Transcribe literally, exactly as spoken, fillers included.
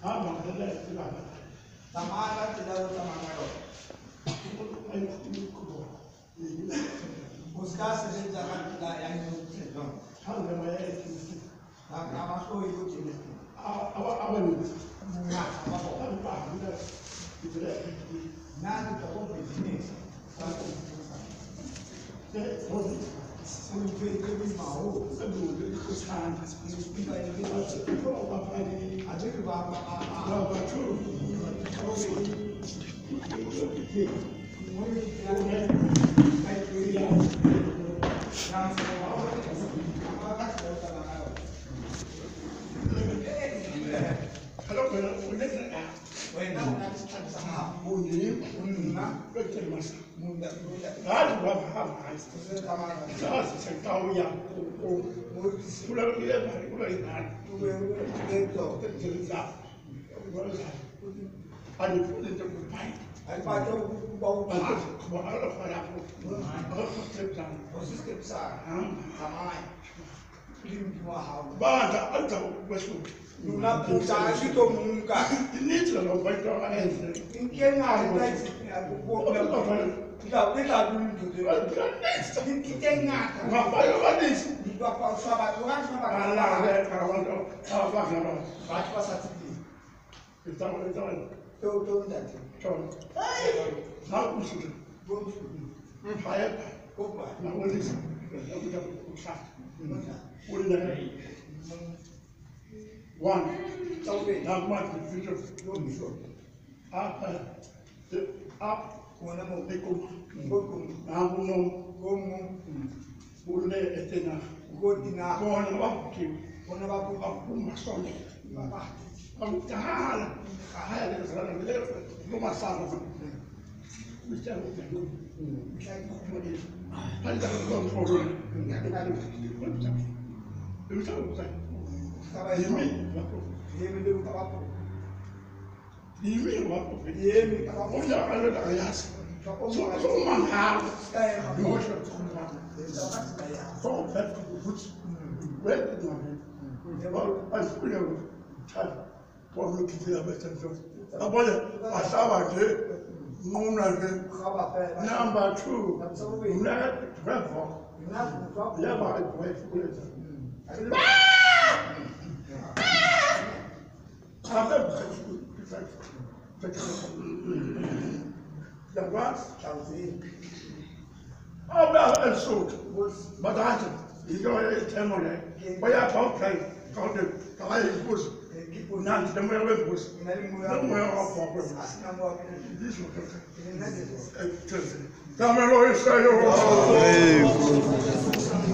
Bada alta wasu nuna kusa shi to mun ka ni tla no ba to ai in ke na da ya ko na da pe la du du de in ki te na ma ba yo ba dis di ba pa sa ba ko sa ba ala de ka wa do sa ba ka ba ba pa sa ti ita mo ita to to da ti to ai na ku su bo su fa ya ko ba na wo dis na ku da ku sa one, not much, the future, don't be sure. Up, up, one of them, they go, now, no, go, go, let it in a good enough, go on about you, one about up, my son. I'm tired, I had it, no, my son. We tell you, we can't go to it. I don't go for it. You tell me. You mean what? You mean what? You mean what? I don't know. Yes. So, so man has emotion. So that puts red on it. Well, I feel you. For me to feel better. I want to. I saw it. Number two. Not dreadful. Yeah, but I wait for it. The what? Oh, well, and so, but I said, you know, it's ten money. But I can't play. Can't do. I push. Not the way we push. The way of progress. This one. Come on, Lord, say your